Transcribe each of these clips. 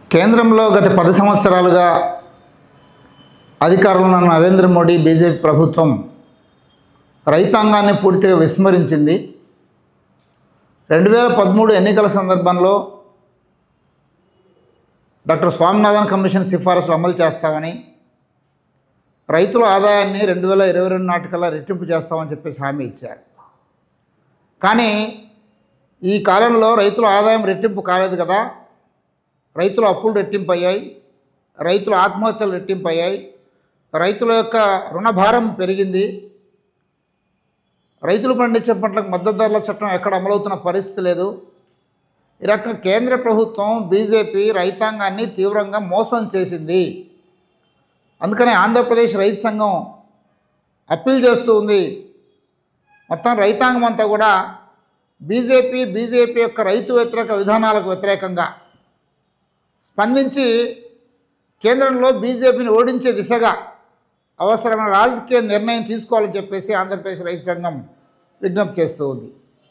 కేంద్రంలో గత 10 సంవత్సరాలుగా అధికారంలో ఉన్న నరేంద్ర మోడీ బీజేపీ ప్రభుత్వం రైతాంగాన్ని పూర్తిగా విస్మరించింది. 2013 ఎన్నికల సందర్భంలో డాక్టర్ స్వామినాథన్ కమిషన్ సిఫారసులు అమలు చేస్తామని, రైతుల ఆదాయాన్ని 2022 నాటికల్లా రెట్టింపు చేస్తామని చెప్పేసి హామీ ఇచ్చారు. కానీ ఈ కాలంలో రైతుల ఆదాయం రెట్టింపు కాలేదు కదా. రైతుల అప్పులు రెట్టింపు అయ్యాయి, రైతుల ఆత్మహత్యలు రెట్టింపు అయ్యాయి, రైతుల యొక్క రుణభారం పెరిగింది, రైతులు పండించే పంటలకు మద్దతు ధరల చట్టం ఎక్కడ అమలవుతున్న పరిస్థితి లేదు. ఈ రకంగా కేంద్ర ప్రభుత్వం బీజేపీ రైతాంగాన్ని తీవ్రంగా మోసం చేసింది. అందుకని ఆంధ్రప్రదేశ్ రైతు సంఘం అప్పీల్ చేస్తూ ఉంది. మొత్తం రైతాంగం అంతా కూడా బీజేపీ యొక్క రైతు వ్యతిరేక విధానాలకు వ్యతిరేకంగా స్పందించి కేంద్రంలో బీజేపీని ఓడించే దిశగా అవసరమైన రాజకీయ నిర్ణయం తీసుకోవాలని చెప్పేసి ఆంధ్రప్రదేశ్ రైతు సంఘం విజ్ఞప్తి చేస్తూ ఉంది.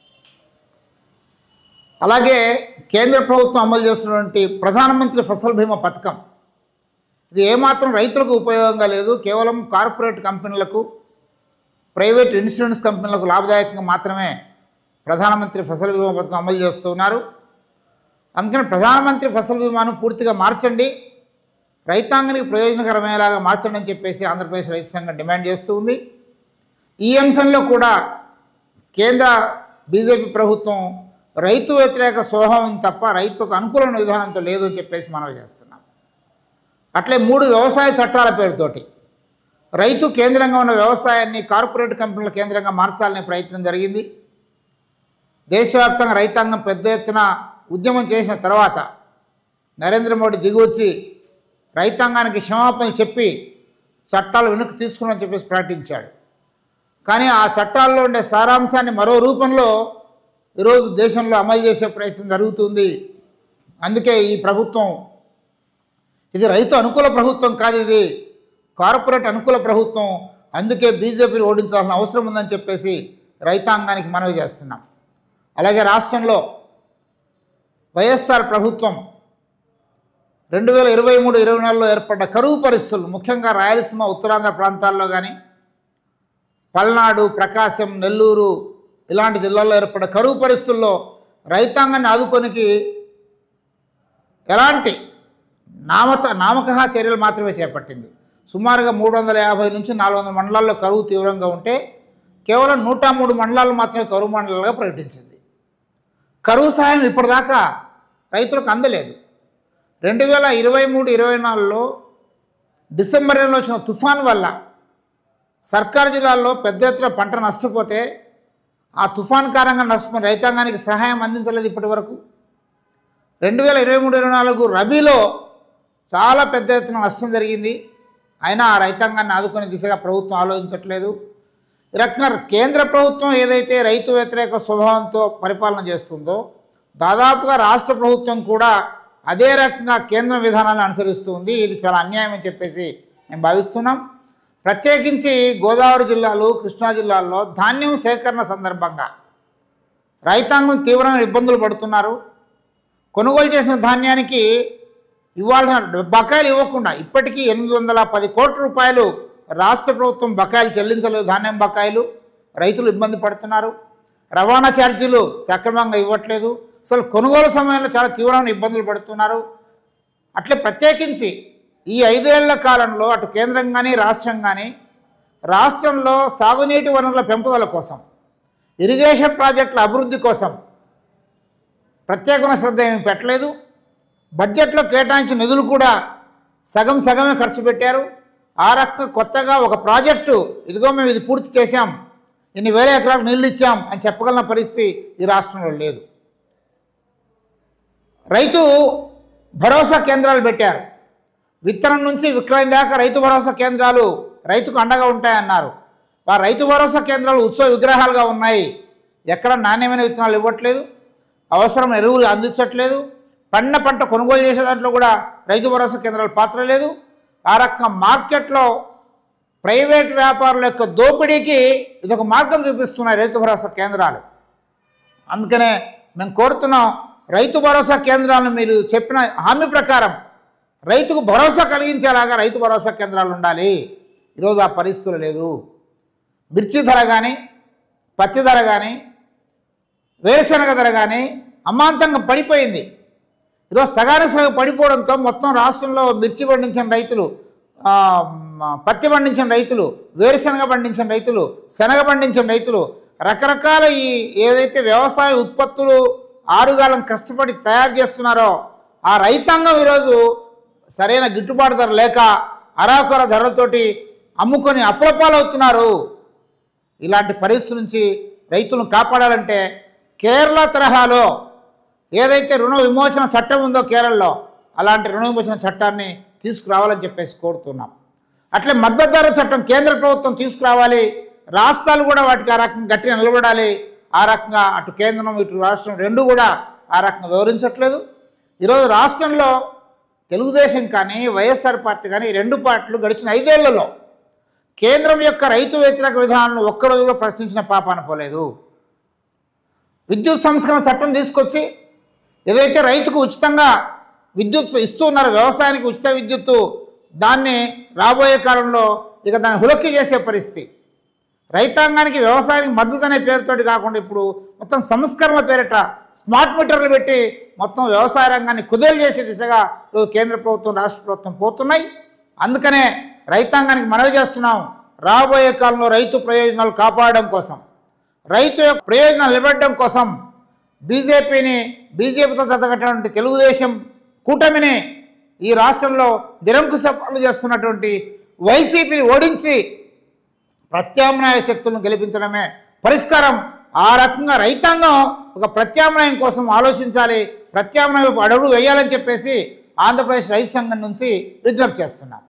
అలాగే కేంద్ర ప్రభుత్వం అమలు చేస్తున్నటువంటి ప్రధానమంత్రి ఫసల్ బీమా పథకం, ఇది ఏమాత్రం రైతులకు ఉపయోగంగా లేదు. కేవలం కార్పొరేట్ కంపెనీలకు, ప్రైవేట్ ఇన్సూరెన్స్ కంపెనీలకు లాభదాయకంగా మాత్రమే ప్రధానమంత్రి ఫసల్ బీమా పథకం అమలు చేస్తూ ఉన్నారు. అందుకని ప్రధానమంత్రి ఫసల్ బీమాను పూర్తిగా మార్చండి, రైతాంగానికి ప్రయోజనకరమయ్యేలాగా మార్చండి అని చెప్పేసి ఆంధ్రప్రదేశ్ రైతు సంఘం డిమాండ్ చేస్తూ ఉంది. ఈ అంశంలో కూడా కేంద్ర బీజేపీ ప్రభుత్వం రైతు వ్యతిరేక స్వభావం తప్ప రైతుకు అనుకూలమైన విధానంతో లేదు అని చెప్పేసి మనవి చేస్తున్నాం. అట్లే 3 వ్యవసాయ చట్టాల పేరుతోటి రైతు కేంద్రంగా ఉన్న వ్యవసాయాన్ని కార్పొరేట్ కంపెనీల కేంద్రంగా మార్చాలనే ప్రయత్నం జరిగింది. దేశవ్యాప్తంగా రైతాంగం పెద్ద ఎత్తున ఉద్యమం చేసిన తర్వాత నరేంద్ర మోడీ దిగివచ్చి రైతాంగానికి క్షమాపణలు చెప్పి చట్టాలు వెనక్కి తీసుకున్నామని చెప్పేసి ప్రకటించాడు. కానీ ఆ చట్టాల్లో ఉండే సారాంశాన్ని మరో రూపంలో ఈరోజు దేశంలో అమలు చేసే ప్రయత్నం జరుగుతుంది. అందుకే ఈ ప్రభుత్వం ఇది రైతు అనుకూల ప్రభుత్వం కాదు, ఇది కార్పొరేట్ అనుకూల ప్రభుత్వం. అందుకే బీజేపీని ఓడించాల్సిన అవసరం ఉందని చెప్పేసి రైతాంగానికి మనవి చేస్తున్నాం. అలాగే రాష్ట్రంలో వైఎస్ఆర్ ప్రభుత్వం 2023-24లో ఏర్పడ్డ కరువు పరిస్థితులు, ముఖ్యంగా రాయలసీమ ఉత్తరాంధ్ర ప్రాంతాల్లో కానీ, పల్నాడు, ప్రకాశం, నెల్లూరు ఇలాంటి జిల్లాల్లో ఏర్పడ్డ కరువు పరిస్థితుల్లో రైతాంగాన్ని ఆదుకోనికి ఎలాంటి నామకహ చర్యలు మాత్రమే చేపట్టింది. సుమారుగా 350 నుంచి 400 మండలాల్లో కరువు తీవ్రంగా ఉంటే కేవలం 103 మండలాలు మాత్రమే కరువు మండలాలుగా ప్రకటించింది. కరువు సాయం ఇప్పటిదాకా రైతులకు అందలేదు. 2023-24లో డిసెంబర్ నెలలో వచ్చిన తుఫాన్ వల్ల సర్కారు జిల్లాల్లో పెద్ద ఎత్తున పంట నష్టపోతే ఆ తుఫాన్ కారణంగా నష్టపోయిన రైతాంగానికి సహాయం అందించలేదు ఇప్పటి వరకు. 2023-24 రబీలో చాలా పెద్ద ఎత్తున నష్టం జరిగింది. అయినా ఆ రైతాంగాన్ని ఆదుకునే దిశగా ప్రభుత్వం ఆలోచించట్లేదు. ఈ రకంగా కేంద్ర ప్రభుత్వం ఏదైతే రైతు వ్యతిరేక స్వభావంతో పరిపాలన చేస్తుందో, దాదాపుగా రాష్ట్ర ప్రభుత్వం కూడా అదే రకంగా కేంద్ర విధానాన్ని అనుసరిస్తుంది. ఇది చాలా అన్యాయం అని చెప్పేసి మేము భావిస్తున్నాం. ప్రత్యేకించి గోదావరి జిల్లాలు, కృష్ణా జిల్లాల్లో ధాన్యం సేకరణ సందర్భంగా రైతాంగం తీవ్రమైన ఇబ్బందులు పడుతున్నారు. కొనుగోలు చేసిన ధాన్యానికి ఇవ్వాల్సిన బకాయిలు ఇవ్వకుండా ఇప్పటికీ 810 కోట్ల రూపాయలు రాష్ట్ర ప్రభుత్వం బకాయిలు చెల్లించలేదు. ధాన్యం బకాయిలు, రైతులు ఇబ్బంది పడుతున్నారు. రవాణా ఛార్జీలు సక్రమంగా ఇవ్వట్లేదు. అసలు కొనుగోలు సమయంలో చాలా తీవ్రమైన ఇబ్బందులు పడుతున్నారు. అట్లే ప్రత్యేకించి ఈ 5 ఏళ్ల కాలంలో అటు కేంద్రం కానీ రాష్ట్రం కానీ రాష్ట్రంలో సాగునీటి వనరుల పెంపుదల కోసం, ఇరిగేషన్ ప్రాజెక్టుల అభివృద్ధి కోసం ప్రత్యేకమైన శ్రద్ధ ఏమీ పెట్టలేదు. బడ్జెట్లో కేటాయించిన నిధులు కూడా సగమే ఖర్చు పెట్టారు. ఆ రకంగా కొత్తగా ఒక ప్రాజెక్టు ఇదిగో మేము ఇది పూర్తి చేశాం, ఇన్ని వేల ఎకరాలకు నీళ్ళు ఇచ్చాం అని చెప్పగలిగిన పరిస్థితి ఈ రాష్ట్రంలో లేదు. రైతు భరోసా కేంద్రాలు పెట్టారు. విత్తనం నుంచి విక్రయం దాకా రైతు భరోసా కేంద్రాలు రైతుకు అండగా ఉంటాయన్నారు. ఆ రైతు భరోసా కేంద్రాలు ఉత్సవ విగ్రహాలుగా ఉన్నాయి. ఎక్కడ నాణ్యమైన విత్తనాలు ఇవ్వట్లేదు, అవసరమైన ఎరువులు అందించట్లేదు. పండిన పంట కొనుగోలు చేసే దాంట్లో కూడా రైతు భరోసా కేంద్రాల పాత్ర లేదు. ఆ రకంగా మార్కెట్లో ప్రైవేట్ వ్యాపారుల యొక్క దోపిడీకి ఇదొక మార్గం చూపిస్తున్నాయి రైతు భరోసా కేంద్రాలు. అందుకనే మేము కోరుతున్నాం, రైతు భరోసా కేంద్రాలను మీరు చెప్పిన హామీ ప్రకారం రైతుకు భరోసా కలిగించేలాగా రైతు భరోసా కేంద్రాలు ఉండాలి. ఈరోజు ఆ పరిస్థితులు లేదు. మిర్చి ధర కానీ, పత్తి ధర కానీ, వేరుశనగ ధర కానీ అమాంతంగా పడిపోయింది. ఈరోజు సగానికి సగం పడిపోవడంతో మొత్తం రాష్ట్రంలో మిర్చి పండించిన రైతులు, పత్తి పండించిన రైతులు, వేరుశనగ పండించిన రైతులు, శనగ పండించిన రైతులు, రకరకాల ఈ ఏదైతే వ్యవసాయ ఉత్పత్తులు ఆరుగాలం కష్టపడి తయారు చేస్తున్నారో ఆ రైతాంగం ఈరోజు సరైన గిట్టుబాటు ధర లేక అరాకొర ధరలతోటి అమ్ముకొని అప్పులపాలవుతున్నారు. ఇలాంటి పరిస్థితి నుంచి రైతులను కాపాడాలంటే కేరళ తరహాలో ఏదైతే రుణ విమోచన చట్టం ఉందో కేరళలో అలాంటి రుణ విమోచన చట్టాన్ని తీసుకురావాలని చెప్పేసి కోరుతున్నాం. అట్లే మద్దతు ధర చట్టం కేంద్ర ప్రభుత్వం తీసుకురావాలి. రాష్ట్రాలు కూడా వాటికి ఆ రకంగా గట్టిగా నిలబడాలి. ఆ రకంగా అటు కేంద్రం ఇటు రాష్ట్రం రెండు కూడా ఆ రకంగా వివరించట్లేదు. ఈరోజు రాష్ట్రంలో తెలుగుదేశం కానీ వైఎస్ఆర్ పార్టీ కానీ ఈ రెండు పార్టీలు గడిచిన 5 ఏళ్లలో కేంద్రం యొక్క రైతు వ్యతిరేక విధానాలను ఒక్కరోజులో ప్రశ్నించిన పాపాన పోలేదు. విద్యుత్ సంస్కరణ చట్టం తీసుకొచ్చి ఏదైతే రైతుకు ఉచితంగా విద్యుత్ ఇస్తూ ఉన్నారో, వ్యవసాయానికి ఉచిత విద్యుత్తు, దాన్ని రాబోయే కాలంలో ఇక దాన్ని హులక్కి చేసే పరిస్థితి. రైతాంగానికి వ్యవసాయానికి మద్దతు అనే పేరుతోటి కాకుండా ఇప్పుడు మొత్తం సంస్కరణల పేరిట స్మార్ట్ మీటర్లు పెట్టి మొత్తం వ్యవసాయ రంగాన్ని కుదేలు చేసే దిశగా కేంద్ర ప్రభుత్వం రాష్ట్ర ప్రభుత్వం పోతున్నాయి. అందుకనే రైతాంగానికి మనవి చేస్తున్నాం, రాబోయే కాలంలో రైతు ప్రయోజనాలు కాపాడడం కోసం, రైతు యొక్క ప్రయోజనాలు నిలబెట్టడం కోసం బీజేపీతో జతకట్టినటువంటి తెలుగుదేశం కూటమిని ఈ రాష్ట్రంలో నిరంకుశ పాలన చేస్తున్నటువంటి వైసీపీని ఓడించి ప్రత్యామ్నాయ శక్తులను గెలిపించడమే పరిష్కారం. ఆ రకంగా రైతాంగం ఒక ప్రత్యామ్నాయం కోసం ఆలోచించాలి, ప్రత్యామ్నాయ అడుగులు వేయాలని చెప్పేసి ఆంధ్రప్రదేశ్ రైతు సంఘం నుంచి విజ్ఞప్తి చేస్తున్నాం.